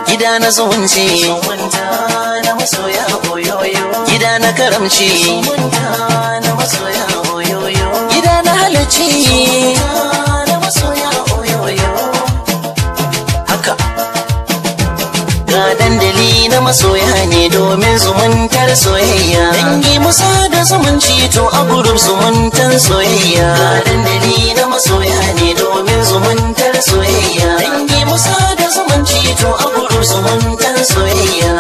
gida na zumunci, zumunta na masoya oyoyo, gida na karamci, zumunta na masoya oyoyo, gida na halacci, zumunta na masoya oyoyo. haka ga dandali na masoya ne domin zumuntar soyayya, dangi musa da zumunci to a gurub zumuntar soyayya, Ga dandali na masoya ne domin zumuntar soyayya, dangi musa da zumunci to a gurub zumuntar soyayya.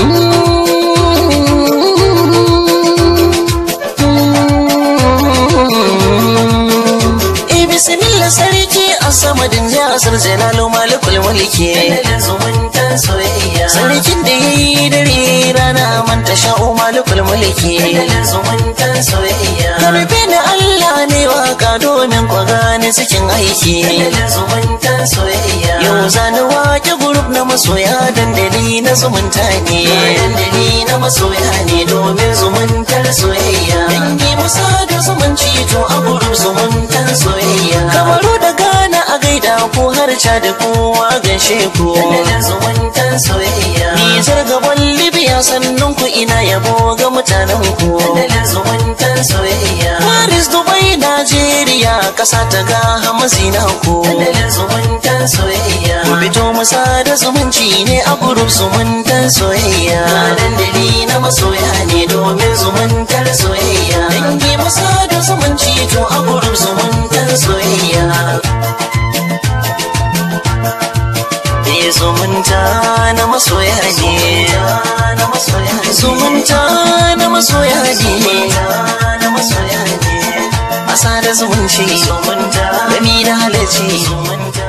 Bismillah sarki asamadin jasar jalalu malikul mulki, dandalin zumuntar soyayya, sarkin da yayi dare rana manta sha'u malikul mulki, dandalin zumuntar soyayya, karfe na Allah ne waka domin kwa gane cikin aiki, dandalin zumuntar soyayya, yau zani wake gurub na masoya dandali na zumunta ne, dandali na masoya ne domin zumuntar soyayya, dangi musa da zumunci to a gurub zumuntar soyayya, kamaru da gana a gaida ko har ca da kowa ganshe ku, dandalin zumuntar soyayya, Nijar gaban Libya sannun ku ina yabo ga mutanen ku, dandalin zumuntar soyayya, Paris Dubai Najeriya kasa ta ga hamazina ku, dandalin zumuntar soyayya, ku fito musa da zumunci ne a gurub zumuntar soyayya, ga dandali na masoya ne domin zumuntar soyayya, dangi musa da zumunci to a gurub zumuntar soyayya. Zumunta na masoya ne, na masoya ne, zumunta na masoya ne, na masoya ne, asa da zumunci, zumunta gami da halacci, zumunta